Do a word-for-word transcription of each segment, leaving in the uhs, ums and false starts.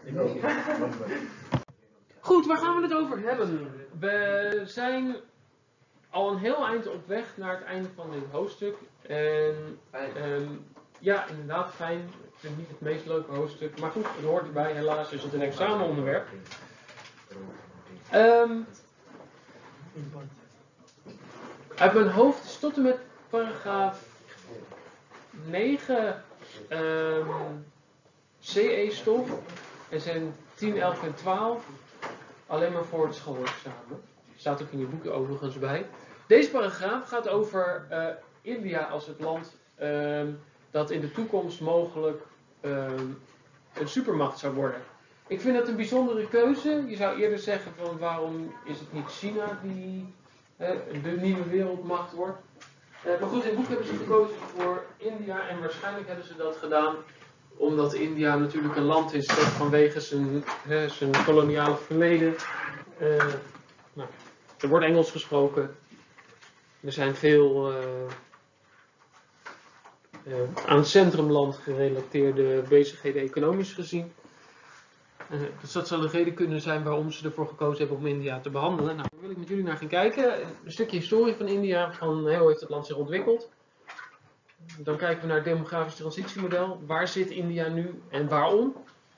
Goed, waar gaan we het over hebben? We zijn al een heel eind op weg naar het einde van dit hoofdstuk. En um, ja, inderdaad fijn. Ik vind het niet het meest leuke hoofdstuk. Maar goed, het hoort erbij. Helaas is het een examenonderwerp. Um, uit mijn hoofd is tot en met paragraaf negen um, C E-stof. Er zijn tien, elf en twaalf. Alleen maar voor het schoolexamen. Staat ook in je boeken overigens bij. Deze paragraaf gaat over uh, India als het land um, dat in de toekomst mogelijk um, een supermacht zou worden. Ik vind dat een bijzondere keuze. Je zou eerder zeggen van waarom is het niet China die uh, de nieuwe wereldmacht wordt. Uh, maar goed, in het boek hebben ze gekozen voor India en waarschijnlijk hebben ze dat gedaan omdat India natuurlijk een land is dat vanwege zijn, hè, zijn koloniale verleden. Uh, nou, er wordt Engels gesproken. Er zijn veel uh, uh, aan centrumland gerelateerde bezigheden economisch gezien. Uh, dus dat zou de reden kunnen zijn waarom ze ervoor gekozen hebben om India te behandelen. Nou, daar wil ik met jullie naar gaan kijken. Een stukje historie van India, van hoe heeft het land zich ontwikkeld. Dan kijken we naar het demografisch transitiemodel. Waar zit India nu en waarom?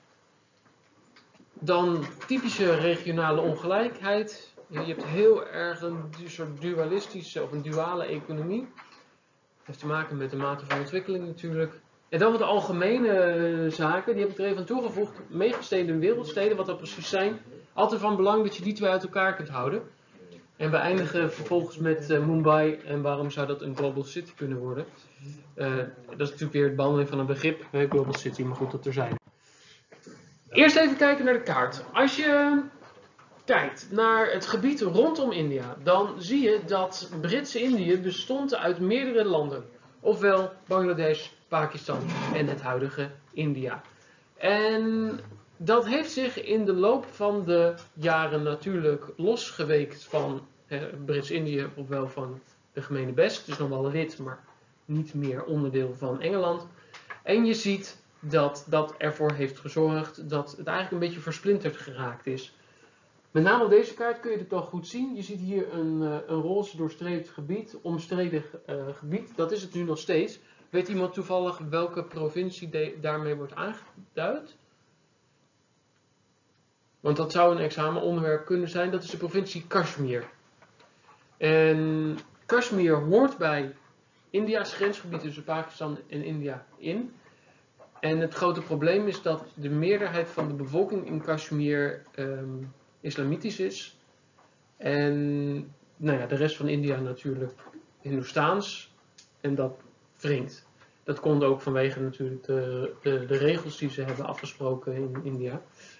Dan typische regionale ongelijkheid. Je hebt heel erg een soort dualistische of een duale economie. Dat heeft te maken met de mate van ontwikkeling natuurlijk. En dan wat de algemene zaken, die heb ik er even aan toegevoegd. Megasteden en wereldsteden, wat dat precies zijn. Altijd van belang dat je die twee uit elkaar kunt houden. En we eindigen vervolgens met uh, Mumbai en waarom zou dat een global city kunnen worden. Uh, dat is natuurlijk weer het behandeling van een begrip, uh, global city, maar goed dat er zijn. Eerst even kijken naar de kaart. Als je kijkt naar het gebied rondom India, dan zie je dat Britse Indië bestond uit meerdere landen. Ofwel Bangladesh, Pakistan en het huidige India. En dat heeft zich in de loop van de jaren natuurlijk losgeweekt van eh, Brits-Indië, ofwel van de gemene best. Het is nog wel lid, maar niet meer onderdeel van Engeland. En je ziet dat dat ervoor heeft gezorgd dat het eigenlijk een beetje versplinterd geraakt is. Met name op deze kaart kun je het toch goed zien. Je ziet hier een, uh, een roze doorstreept gebied, omstreden uh, gebied. Dat is het nu nog steeds. Weet iemand toevallig welke provincie de, daarmee wordt aangeduid? Want dat zou een examenonderwerp kunnen zijn. Dat is de provincie Kashmir. En Kashmir hoort bij India's grensgebied tussen Pakistan en India in. En het grote probleem is dat de meerderheid van de bevolking in Kashmir um, islamitisch is. En nou ja, de rest van India natuurlijk Hindoestaans. En dat wringt. Dat komt ook vanwege natuurlijk de, de, de regels die ze hebben afgesproken in India.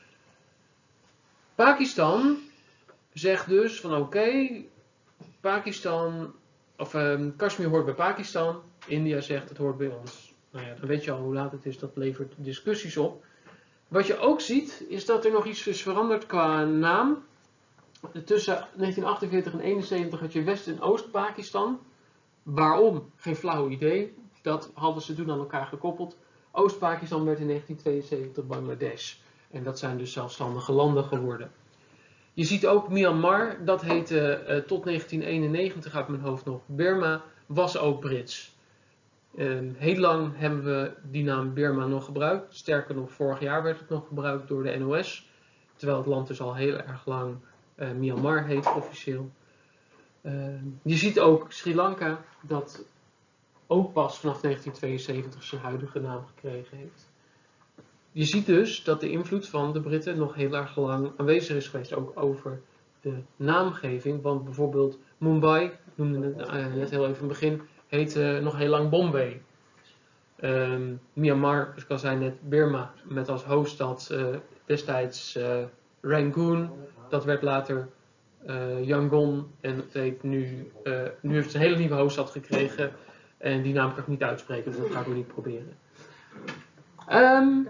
Pakistan zegt dus van oké, okay, Pakistan, of um, Kashmir hoort bij Pakistan, India zegt het hoort bij ons. Nou ja, dan weet je al hoe laat het is, dat levert discussies op. Wat je ook ziet, is dat er nog iets is veranderd qua naam. Tussen negentien achtenveertig en eenenzeventig had je West- en Oost-Pakistan. Waarom? Geen flauw idee. Dat hadden ze toen aan elkaar gekoppeld. Oost-Pakistan werd in negentien tweeënzeventig Bangladesh. En dat zijn dus zelfstandige landen geworden. Je ziet ook Myanmar, dat heette uh, tot negentien eenennegentig uit mijn hoofd nog Birma, was ook Brits. Uh, heel lang hebben we die naam Birma nog gebruikt. Sterker nog, vorig jaar werd het nog gebruikt door de N O S. Terwijl het land dus al heel erg lang uh, Myanmar heet officieel. Uh, je ziet ook Sri Lanka, dat ook pas vanaf negentien tweeënzeventig zijn huidige naam gekregen heeft. Je ziet dus dat de invloed van de Britten nog heel erg lang aanwezig is geweest, ook over de naamgeving. Want bijvoorbeeld Mumbai, ik noemde het uh, net heel even in het begin, heette nog heel lang Bombay. Um, Myanmar, dus ik al zei net, Birma, met als hoofdstad uh, destijds uh, Rangoon. Dat werd later uh, Yangon en het heeft nu, uh, nu heeft het een hele nieuwe hoofdstad gekregen. En die naam kan ik niet uitspreken, dus dat ga ik ook niet proberen. Um,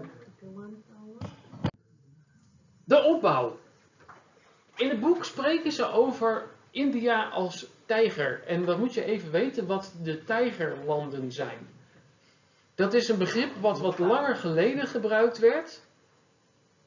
de opbouw. In het boek spreken ze over India als tijger. En dan moet je even weten wat de tijgerlanden zijn. Dat is een begrip wat wat langer geleden gebruikt werd.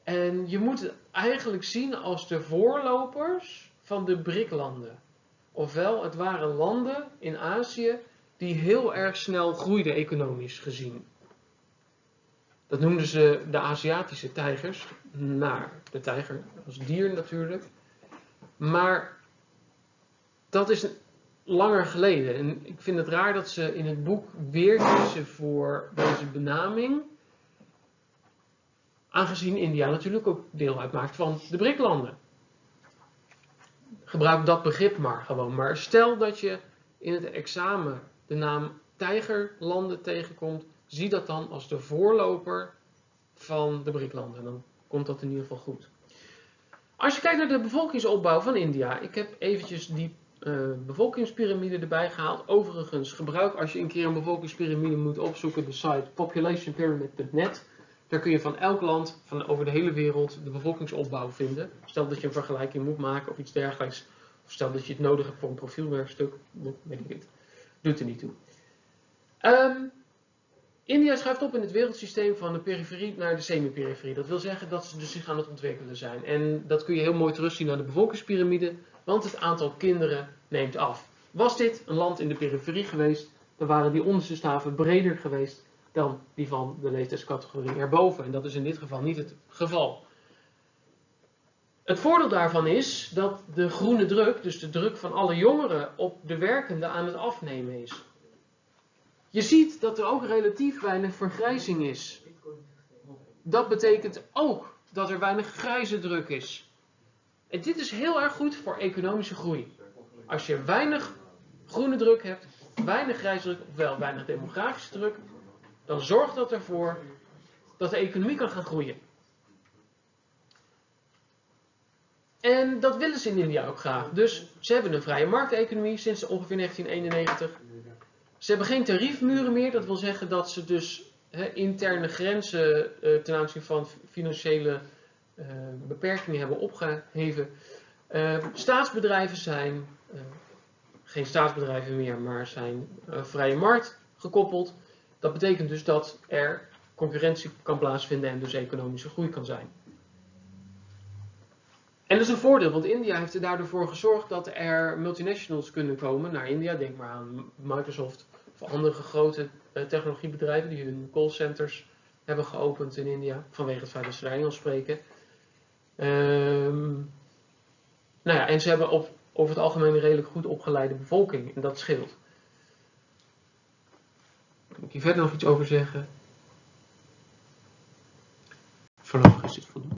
En je moet het eigenlijk zien als de voorlopers van de B R I C-landen. Ofwel, het waren landen in Azië die heel erg snel groeiden economisch gezien. Dat noemden ze de Aziatische tijgers, naar de tijger als dier natuurlijk. Maar dat is langer geleden. En ik vind het raar dat ze in het boek weer kiezen voor deze benaming. Aangezien India natuurlijk ook deel uitmaakt van de B R I C-landen. Gebruik dat begrip maar gewoon. Maar stel dat je in het examen de naam tijgerlanden tegenkomt, zie dat dan als de voorloper van de B R I C-landen. Dan komt dat in ieder geval goed. Als je kijkt naar de bevolkingsopbouw van India. Ik heb eventjes die uh, bevolkingspyramide erbij gehaald. Overigens, gebruik als je een keer een bevolkingspyramide moet opzoeken de site population pyramid punt net. Daar kun je van elk land, van over de hele wereld, de bevolkingsopbouw vinden. Stel dat je een vergelijking moet maken of iets dergelijks. Of stel dat je het nodig hebt voor een profielwerkstuk. Dat weet ik niet. Doet er niet toe. Um, India schuift op in het wereldsysteem van de periferie naar de semi-periferie. Dat wil zeggen dat ze dus zich aan het ontwikkelen zijn. En dat kun je heel mooi terugzien aan de bevolkingspyramide. Want het aantal kinderen neemt af. Was dit een land in de periferie geweest, dan waren die onderste staven breder geweest dan die van de leeftijdscategorie erboven. En dat is in dit geval niet het geval. Het voordeel daarvan is dat de groene druk, dus de druk van alle jongeren op de werkenden, aan het afnemen is. Je ziet dat er ook relatief weinig vergrijzing is. Dat betekent ook dat er weinig grijze druk is. En dit is heel erg goed voor economische groei. Als je weinig groene druk hebt, weinig grijze druk, ofwel weinig demografische druk, dan zorgt dat ervoor dat de economie kan gaan groeien. En dat willen ze in India ook graag. Dus ze hebben een vrije markteconomie sinds ongeveer negentien eenennegentig. Ze hebben geen tariefmuren meer. Dat wil zeggen dat ze dus he, interne grenzen uh, ten aanzien van financiële uh, beperkingen hebben opgeheven. Uh, staatsbedrijven zijn uh, geen staatsbedrijven meer, maar zijn uh, vrije markt gekoppeld. Dat betekent dus dat er concurrentie kan plaatsvinden en dus economische groei kan zijn. En dat is een voordeel, want India heeft er daardoor voor gezorgd dat er multinationals kunnen komen naar India. Denk maar aan Microsoft of andere grote uh, technologiebedrijven die hun callcenters hebben geopend in India. Vanwege het feit dat ze daar Engels spreken. Um, nou ja, en ze hebben op, over het algemeen een redelijk goed opgeleide bevolking. En dat scheelt. Kan ik hier verder nog iets over zeggen? Voorlopig is dit voldoende.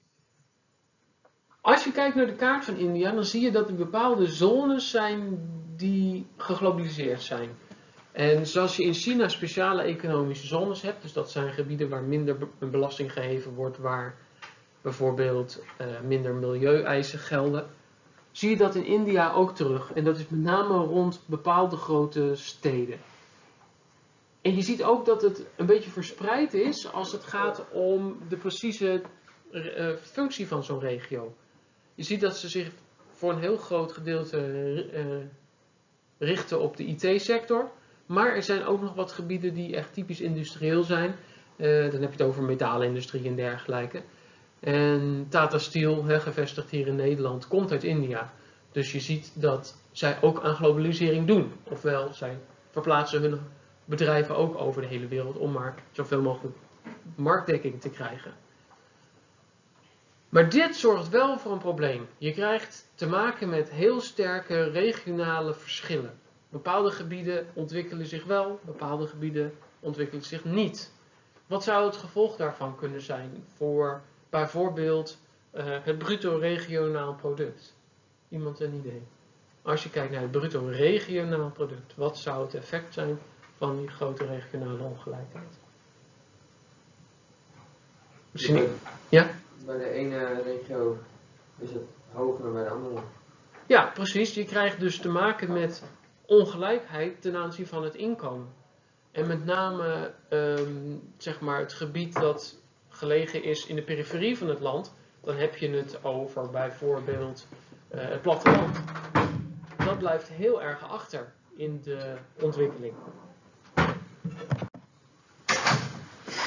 Als je kijkt naar de kaart van India, dan zie je dat er bepaalde zones zijn die geglobaliseerd zijn. En zoals je in China speciale economische zones hebt, dus dat zijn gebieden waar minder belasting geheven wordt, waar bijvoorbeeld uh, minder milieueisen gelden, zie je dat in India ook terug. En dat is met name rond bepaalde grote steden. En je ziet ook dat het een beetje verspreid is als het gaat om de precieze uh, functie van zo'n regio. Je ziet dat ze zich voor een heel groot gedeelte uh, richten op de I T-sector. Maar er zijn ook nog wat gebieden die echt typisch industrieel zijn. Uh, dan heb je het over metaalindustrie en dergelijke. En Tata Steel, hè, gevestigd hier in Nederland, komt uit India. Dus je ziet dat zij ook aan globalisering doen. Ofwel, zij verplaatsen hun bedrijven ook over de hele wereld om maar zoveel mogelijk marktdekking te krijgen. Maar dit zorgt wel voor een probleem. Je krijgt te maken met heel sterke regionale verschillen. Bepaalde gebieden ontwikkelen zich wel, bepaalde gebieden ontwikkelen zich niet. Wat zou het gevolg daarvan kunnen zijn voor bijvoorbeeld uh, het bruto regionaal product? Iemand een idee? Als je kijkt naar het bruto regionaal product, wat zou het effect zijn van die grote regionale ongelijkheid? Misschien... Ja? Bij de ene regio is het hoger dan bij de andere. Ja, precies. Je krijgt dus te maken met ongelijkheid ten aanzien van het inkomen. En met name um, zeg maar het gebied dat gelegen is in de periferie van het land, dan heb je het over bijvoorbeeld uh, het platteland. Dat blijft heel erg achter in de ontwikkeling.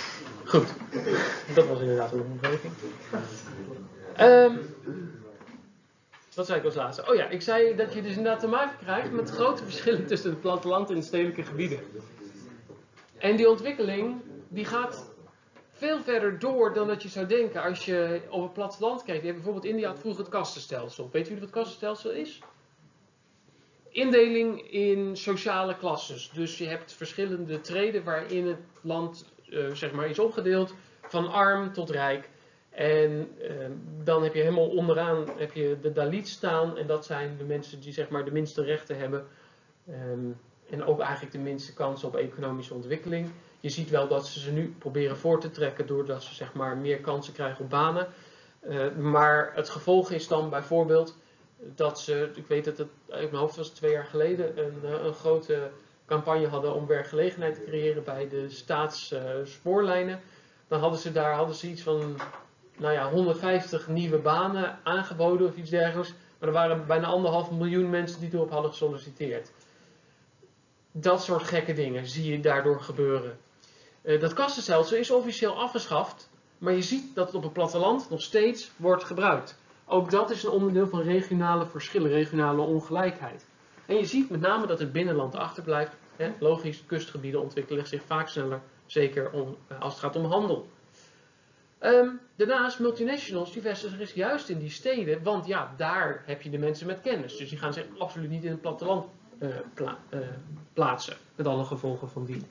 Goed, dat was inderdaad een omgeving. Um, wat zei ik als laatste? Oh ja, ik zei dat je dus inderdaad te maken krijgt met grote verschillen tussen het platteland en de stedelijke gebieden. En die ontwikkeling die gaat veel verder door dan dat je zou denken als je op het platteland kijkt. Je hebt bijvoorbeeld India had vroeger het kastenstelsel. Weet jullie wat het kastenstelsel is? Indeling in sociale klasses. Dus je hebt verschillende treden waarin het land uh, zeg maar is opgedeeld van arm tot rijk. En uh, dan heb je helemaal onderaan heb je de Dalit staan. En dat zijn de mensen die zeg maar de minste rechten hebben. Um, en ook eigenlijk de minste kans op economische ontwikkeling. Je ziet wel dat ze ze nu proberen voor te trekken doordat ze zeg maar meer kansen krijgen op banen. Uh, maar het gevolg is dan bijvoorbeeld dat ze, ik weet dat het uit mijn hoofd was twee jaar geleden, een, een grote campagne hadden om werkgelegenheid te creëren bij de staatsspoorlijnen. Uh, dan hadden ze daar hadden ze iets van nou ja, honderdvijftig nieuwe banen aangeboden of iets dergelijks. Maar er waren bijna anderhalf miljoen mensen die erop hadden gesolliciteerd. Dat soort gekke dingen zie je daardoor gebeuren. Uh, dat kastenstelsel is officieel afgeschaft, maar je ziet dat het op het platteland nog steeds wordt gebruikt. Ook dat is een onderdeel van regionale verschillen, regionale ongelijkheid. En je ziet met name dat het binnenland achterblijft. Hè, logisch, kustgebieden ontwikkelen zich vaak sneller, zeker om, als het gaat om handel. Um, daarnaast, multinationals, die vestigen zich juist in die steden, want ja, daar heb je de mensen met kennis. Dus die gaan zich absoluut niet in het platteland uh, pla uh, plaatsen, met alle gevolgen van die.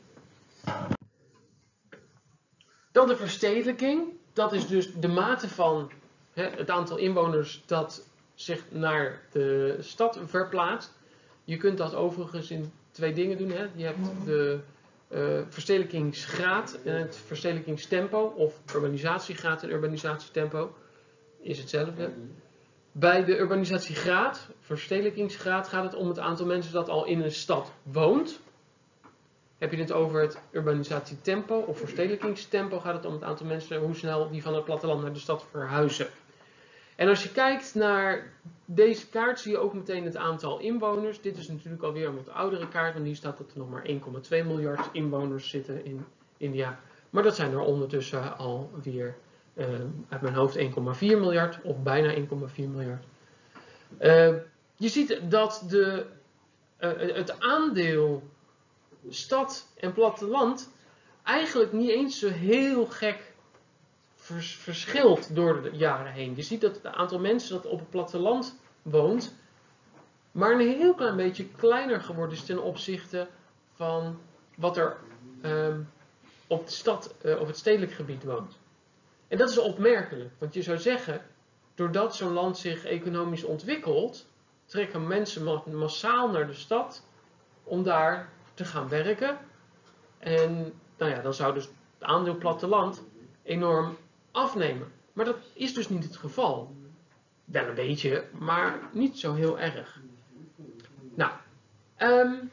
Dan de verstedelijking, dat is dus de mate van hè, het aantal inwoners dat zich naar de stad verplaatst. Je kunt dat overigens in twee dingen doen. Hè. Je hebt de uh, verstedelijkingsgraad en het verstedelijkingstempo, of urbanisatiegraad en urbanisatietempo, is hetzelfde. Bij de urbanisatiegraad, verstedelijkingsgraad, gaat het om het aantal mensen dat al in een stad woont. Heb je het over het urbanisatietempo of verstedelijkingstempo, gaat het om het aantal mensen, hoe snel die van het platteland naar de stad verhuizen. En als je kijkt naar deze kaart, zie je ook meteen het aantal inwoners. Dit is natuurlijk alweer een wat oudere kaart, want hier staat dat er nog maar één komma twee miljard inwoners zitten in India. Maar dat zijn er ondertussen alweer uh, uit mijn hoofd één komma vier miljard, of bijna één komma vier miljard. Uh, je ziet dat de, uh, het aandeel stad en platteland eigenlijk niet eens zo heel gek vers verschilt door de jaren heen. Je ziet dat het aantal mensen dat op het platteland woont, maar een heel klein beetje kleiner geworden is ten opzichte van wat er um, op, de stad, uh, op het stedelijk gebied woont. En dat is opmerkelijk, want je zou zeggen, doordat zo'n land zich economisch ontwikkelt, trekken mensen massaal naar de stad om daar te gaan werken. En nou ja, dan zou dus het aandeel platteland enorm afnemen. Maar dat is dus niet het geval. Wel een beetje, maar niet zo heel erg. Nou, um,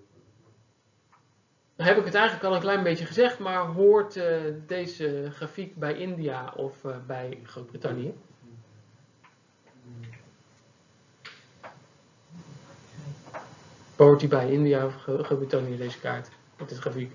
dan heb ik het eigenlijk al een klein beetje gezegd, maar hoort uh, deze grafiek bij India of uh, bij Groot-Brittannië? Hoort die bij India of Groot-Brittannië, deze kaart, met dit grafiek?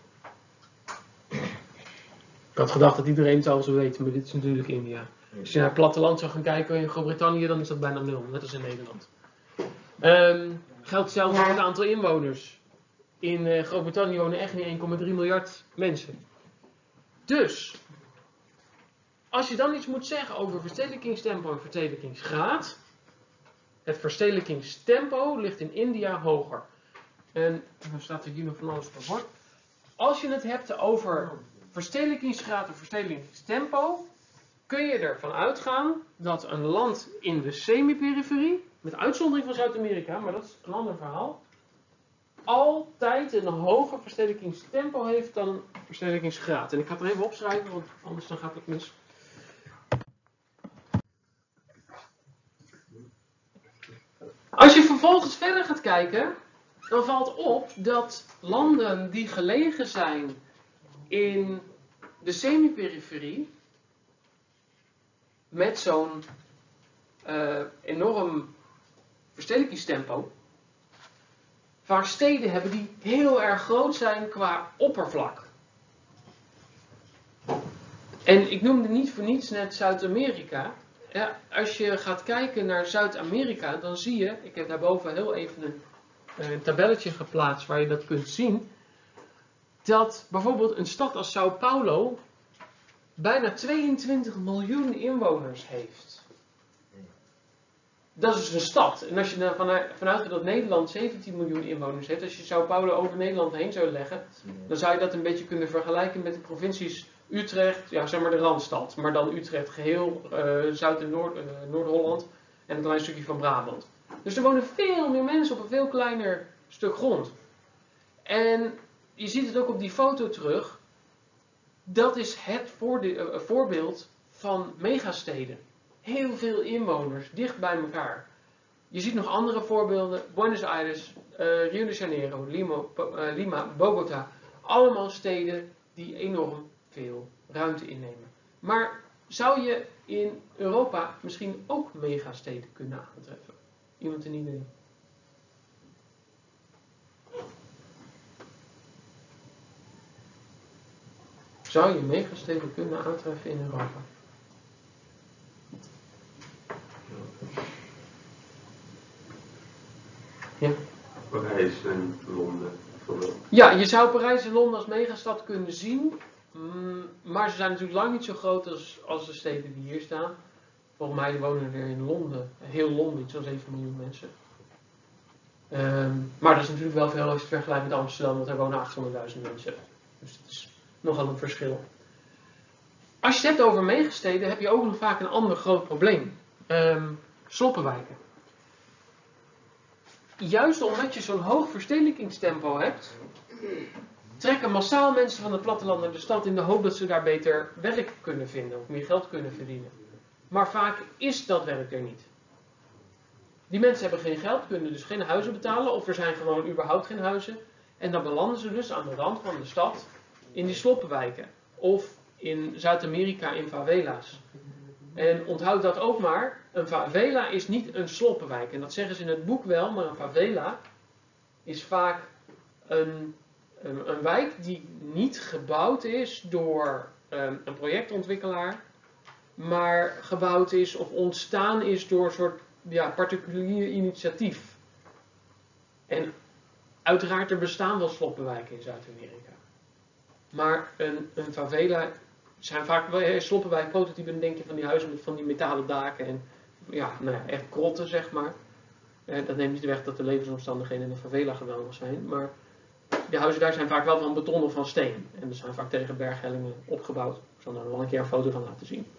Ik had gedacht dat iedereen het al zou weten, maar dit is natuurlijk India. Als je naar het platteland zou gaan kijken in Groot-Brittannië, dan is dat bijna nul, net als in Nederland. Um, geldt zelfs voor het aantal inwoners. In uh, Groot-Brittannië wonen echt niet één komma drie miljard mensen. Dus, als je dan iets moet zeggen over verstedelijkingstempo en verstedelijkingsgraad, het verstedelijkingstempo ligt in India hoger. En dan staat er hier nog van alles op het bord. Als je het hebt over verstedelijkingsgraad of verstedelijkingstempo, kun je ervan uitgaan dat een land in de semi-periferie, met uitzondering van Zuid-Amerika, maar dat is een ander verhaal, altijd een hoger verstedelijkingstempo heeft dan een verstedelijkingsgraad. En ik ga het er even opschrijven, want anders dan gaat het mis. Als je vervolgens verder gaat kijken, dan valt op dat landen die gelegen zijn in de semi-periferie, met zo'n uh, enorm verstedelijkingstempo, vaak steden hebben die heel erg groot zijn qua oppervlak. En ik noemde niet voor niets net Zuid-Amerika. Ja, als je gaat kijken naar Zuid-Amerika, dan zie je, ik heb daarboven heel even een, een tabelletje geplaatst waar je dat kunt zien, dat bijvoorbeeld een stad als Sao Paulo bijna tweeëntwintig miljoen inwoners heeft. Dat is dus een stad. En als je er vanuit, vanuit gaat dat Nederland zeventien miljoen inwoners heeft, als je Sao Paulo over Nederland heen zou leggen, dan zou je dat een beetje kunnen vergelijken met de provincies Utrecht, ja, zeg maar de Randstad, maar dan Utrecht geheel, uh, Zuid- en Noord, uh, Noord-Holland en een klein stukje van Brabant. Dus er wonen veel meer mensen op een veel kleiner stuk grond. En je ziet het ook op die foto terug. Dat is het voorde- uh, voorbeeld van megasteden. Heel veel inwoners, dicht bij elkaar. Je ziet nog andere voorbeelden. Buenos Aires, uh, Rio de Janeiro, Lima, uh, Lima, Bogota. Allemaal steden die enorm veel ruimte innemen. Maar zou je in Europa misschien ook megasteden kunnen aantreffen? Iemand een idee? Zou je megasteden kunnen aantreffen in Europa? Ja. Parijs en Londen bijvoorbeeld. Ja, je zou Parijs en Londen als megastad kunnen zien. Mm, maar ze zijn natuurlijk lang niet zo groot als, als de steden die hier staan. Volgens mij wonen er in Londen, heel Londen, iets van zeven miljoen mensen. Um, maar dat is natuurlijk wel veel als je het vergelijkt met Amsterdam, want daar wonen achthonderdduizend mensen. Dus dat is nogal een verschil. Als je het hebt over megasteden, heb je ook nog vaak een ander groot probleem. Um, sloppenwijken. Juist omdat je zo'n hoog verstedelijkingstempo hebt, trekken massaal mensen van het platteland naar de stad in de hoop dat ze daar beter werk kunnen vinden of meer geld kunnen verdienen. Maar vaak is dat werk er niet. Die mensen hebben geen geld, kunnen dus geen huizen betalen of er zijn gewoon überhaupt geen huizen. En dan belanden ze dus aan de rand van de stad in die sloppenwijken. Of in Zuid-Amerika in favela's. En onthoud dat ook maar, een favela is niet een sloppenwijk. En dat zeggen ze in het boek wel, maar een favela is vaak een, een, een wijk die niet gebouwd is door um, een projectontwikkelaar, maar gebouwd is of ontstaan is door een soort ja, particulier initiatief. En uiteraard er bestaan wel sloppenwijken in Zuid-Amerika. Maar een, een favela zijn vaak sloppenwijk prototypen, denk je van die huizen met van die metalen daken en ja, nou ja, echt krotten zeg maar. Eh, dat neemt niet weg dat de levensomstandigheden in de favela geweldig zijn, maar de huizen daar zijn vaak wel van beton of van steen. En er zijn vaak tegen berghellingen opgebouwd. Ik zal daar wel een keer een foto van laten zien.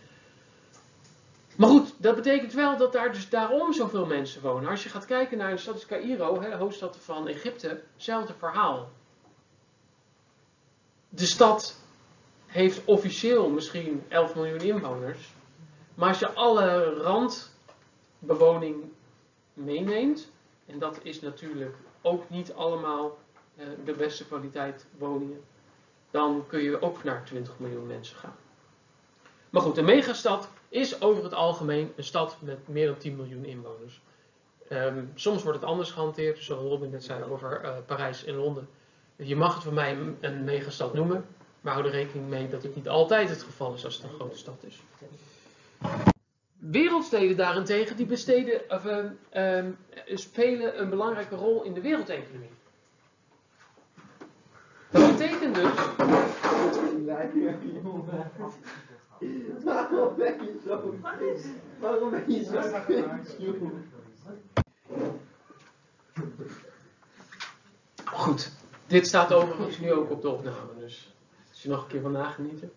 Maar goed, dat betekent wel dat daar dus daarom zoveel mensen wonen. Als je gaat kijken naar de stad als Caïro, de hoofdstad van Egypte, hetzelfde verhaal. De stad heeft officieel misschien elf miljoen inwoners. Maar als je alle randbewoning meeneemt, en dat is natuurlijk ook niet allemaal uh, de beste kwaliteit woningen, dan kun je ook naar twintig miljoen mensen gaan. Maar goed, een megastad is over het algemeen een stad met meer dan tien miljoen inwoners. Um, soms wordt het anders gehanteerd, zoals Robin net zei over uh, Parijs en Londen. Je mag het voor mij een, een megastad noemen, maar hou er rekening mee dat het niet altijd het geval is als het een grote stad is. Wereldsteden daarentegen, die besteden, of, um, um, spelen een belangrijke rol in de wereldeconomie. Dat betekent dus... Waarom ben je zo... Waarom ben je zo... Goed, dit staat overigens nu ook op de opname, dus als je nog een keer van nagenieten.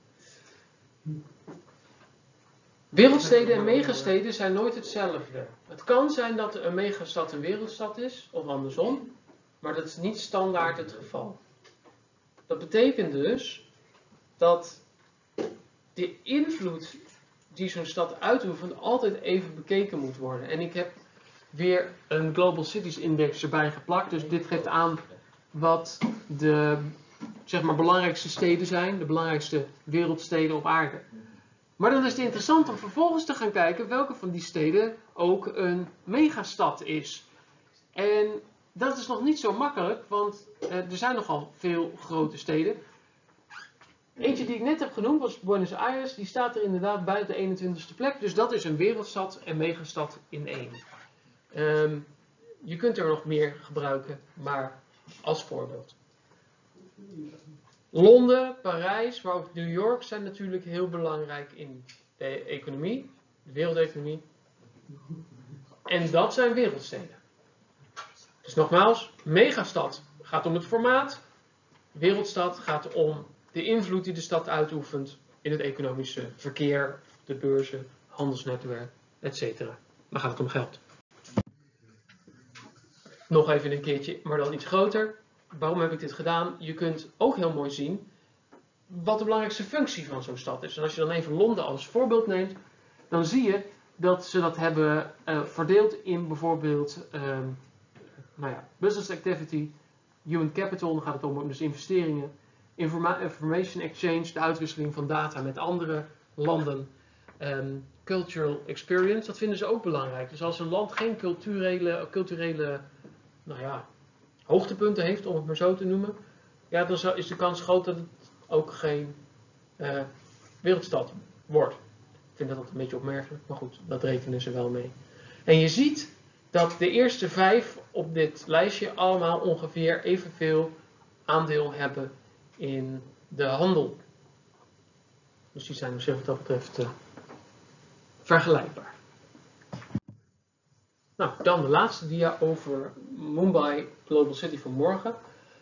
Wereldsteden en megasteden zijn nooit hetzelfde. Het kan zijn dat een megastad een wereldstad is, of andersom, maar dat is niet standaard het geval. Dat betekent dus dat de invloed die zo'n stad uitoefent altijd even bekeken moet worden. En ik heb weer een Global Cities Index erbij geplakt, dus dit geeft aan wat de zeg maar, belangrijkste steden zijn, de belangrijkste wereldsteden op aarde. Maar dan is het interessant om vervolgens te gaan kijken welke van die steden ook een megastad is. En dat is nog niet zo makkelijk, want eh, er zijn nogal veel grote steden. Eentje die ik net heb genoemd was Buenos Aires. Die staat er inderdaad buiten de eenentwintigste plek. Dus dat is een wereldstad en megastad in één. Um, je kunt er nog meer gebruiken, maar als voorbeeld. Londen, Parijs, maar ook New York zijn natuurlijk heel belangrijk in de economie, de wereldeconomie. En dat zijn wereldsteden. Dus nogmaals, megastad gaat om het formaat. Wereldstad gaat om de invloed die de stad uitoefent in het economische verkeer, de beurzen, handelsnetwerk, et cetera. Dan gaat het om geld. Nog even een keertje, maar dan iets groter. Waarom heb ik dit gedaan? Je kunt ook heel mooi zien wat de belangrijkste functie van zo'n stad is. En als je dan even Londen als voorbeeld neemt, dan zie je dat ze dat hebben uh, verdeeld in bijvoorbeeld um, nou ja, business activity, human capital, dan gaat het om dus investeringen, informa information exchange, de uitwisseling van data met andere landen, um, cultural experience, dat vinden ze ook belangrijk. Dus als een land geen culturele, culturele nou ja, hoogtepunten heeft, om het maar zo te noemen, ja, dan is de kans groot dat het ook geen uh, wereldstad wordt. Ik vind dat altijd een beetje opmerkelijk, maar goed, dat rekenen ze wel mee. En je ziet dat de eerste vijf op dit lijstje allemaal ongeveer evenveel aandeel hebben in de handel. Dus die zijn dus wat dat betreft uh, vergelijkbaar. Nou, dan de laatste dia over Mumbai, Global City van morgen.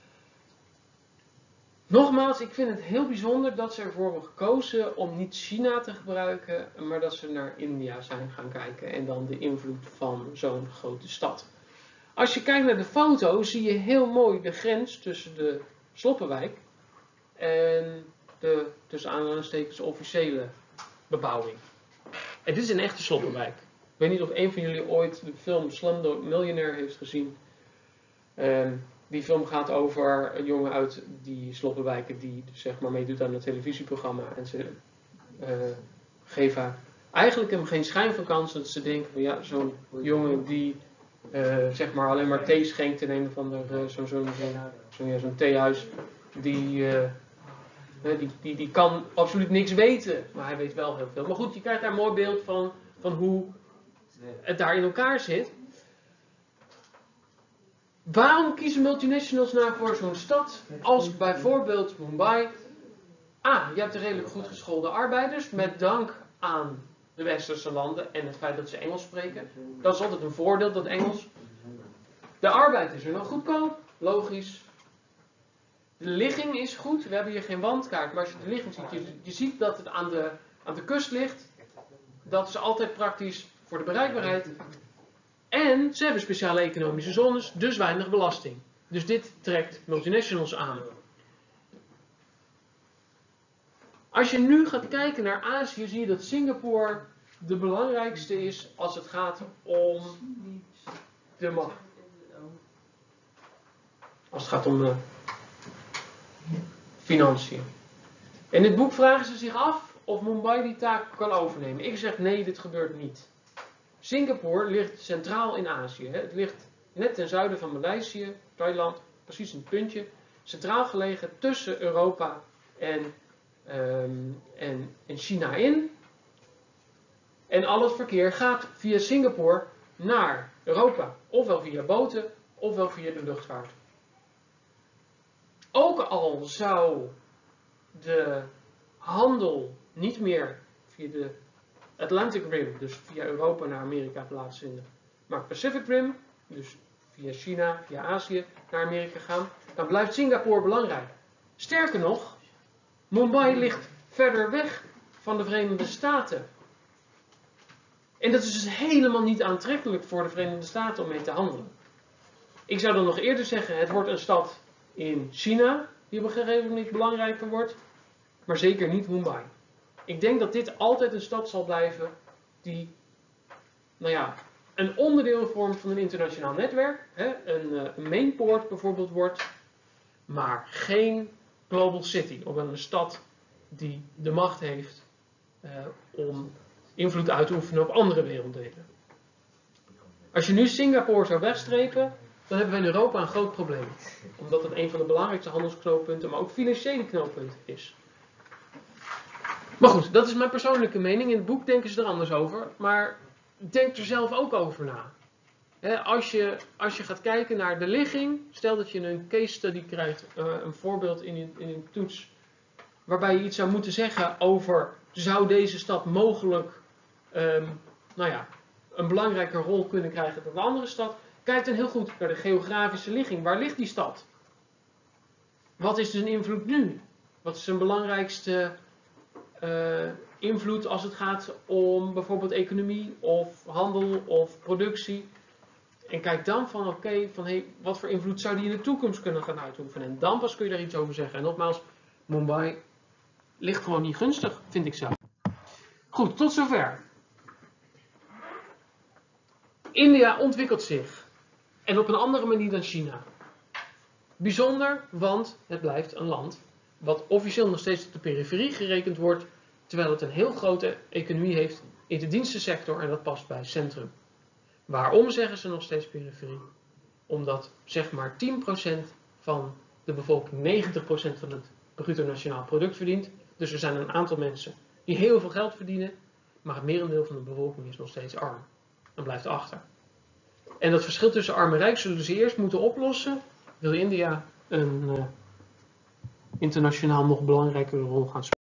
Nogmaals, ik vind het heel bijzonder dat ze ervoor hebben gekozen om niet China te gebruiken, maar dat ze naar India zijn gaan kijken en dan de invloed van zo'n grote stad. Als je kijkt naar de foto, zie je heel mooi de grens tussen de Sloppenwijk en de, tussen aanhalingstekens, officiële bebouwing. En dit is een echte Sloppenwijk. Ik weet niet of een van jullie ooit de film Slumdog Millionaire heeft gezien. Um, die film gaat over een jongen uit die Sloppenwijken die zeg maar meedoet aan een televisieprogramma. En ze uh, geven eigenlijk hem geen schijn van kans dat ze denken van ja, zo'n jongen die uh, zeg maar alleen maar thee schenkt in een of ander uh, zo'n zo, zo, zo, ja, zo'n theehuis. Die, uh, die, die, die kan absoluut niks weten, maar hij weet wel heel veel. Maar goed, je krijgt daar een mooi beeld van, van hoe het daar in elkaar zit. Waarom kiezen multinationals nou voor zo'n stad als bijvoorbeeld Mumbai? Ah, je hebt redelijk goed geschoolde arbeiders met dank aan de westerse landen en het feit dat ze Engels spreken. Dat is altijd een voordeel, dat Engels. De arbeid is er nog goedkoop, logisch. De ligging is goed, we hebben hier geen wandkaart, maar als je de ligging ziet, je, je ziet dat het aan de, aan de kust ligt. Dat is altijd praktisch voor de bereikbaarheid. En ze hebben speciale economische zones, dus weinig belasting. Dus dit trekt multinationals aan. Als je nu gaat kijken naar Azië, zie je dat Singapore de belangrijkste is als het gaat om de macht. Als het gaat om de financiën. In dit boek vragen ze zich af of Mumbai die taak kan overnemen. Ik zeg nee, dit gebeurt niet. Singapore ligt centraal in Azië. Hè. Het ligt net ten zuiden van Maleisië, Thailand, precies in het puntje. Centraal gelegen tussen Europa en, um, en, en China in. En al het verkeer gaat via Singapore naar Europa. Ofwel via boten, ofwel via de luchtvaart. Ook al zou de handel niet meer via de Atlantic Rim, dus via Europa naar Amerika plaatsvinden, maar Pacific Rim, dus via China, via Azië naar Amerika gaan, dan blijft Singapore belangrijk. Sterker nog, Mumbai ligt verder weg van de Verenigde Staten. En dat is dus helemaal niet aantrekkelijk voor de Verenigde Staten om mee te handelen. Ik zou dan nog eerder zeggen, het wordt een stad in China die op een gegeven moment belangrijker wordt, maar zeker niet Mumbai. Ik denk dat dit altijd een stad zal blijven die, nou ja, een onderdeel vormt van een internationaal netwerk, hè, een, een mainport bijvoorbeeld wordt, maar geen global city, of een stad die de macht heeft uh, om invloed uit te oefenen op andere werelddelen. Als je nu Singapore zou wegstrepen, dan hebben we in Europa een groot probleem. Omdat het een van de belangrijkste handelsknooppunten, maar ook financiële knooppunten is. Maar goed, dat is mijn persoonlijke mening. In het boek denken ze er anders over. Maar denk er zelf ook over na. He, als, je, als je gaat kijken naar de ligging, stel dat je een case study krijgt, uh, een voorbeeld in een, in een toets, waarbij je iets zou moeten zeggen over, zou deze stad mogelijk um, nou ja, een belangrijke rol kunnen krijgen dan de andere stad? Kijk dan heel goed naar de geografische ligging. Waar ligt die stad? Wat is zijn invloed nu? Wat is zijn belangrijkste uh, invloed als het gaat om bijvoorbeeld economie of handel of productie? En kijk dan van oké, okay, van hey, wat voor invloed zou die in de toekomst kunnen gaan uitoefenen? En dan pas kun je daar iets over zeggen. En nogmaals, Mumbai ligt gewoon niet gunstig, vind ik zelf. Goed, tot zover. India ontwikkelt zich. En op een andere manier dan China. Bijzonder, want het blijft een land wat officieel nog steeds op de periferie gerekend wordt, terwijl het een heel grote economie heeft in de dienstensector en dat past bij centrum. Waarom zeggen ze nog steeds periferie? Omdat zeg maar tien procent van de bevolking negentig procent van het bruto nationaal product verdient. Dus er zijn een aantal mensen die heel veel geld verdienen, maar het merendeel van de bevolking is nog steeds arm. En blijft achter. En dat verschil tussen arm en rijk zullen ze eerst moeten oplossen. Wil India een uh, internationaal nog belangrijkere rol gaan spelen.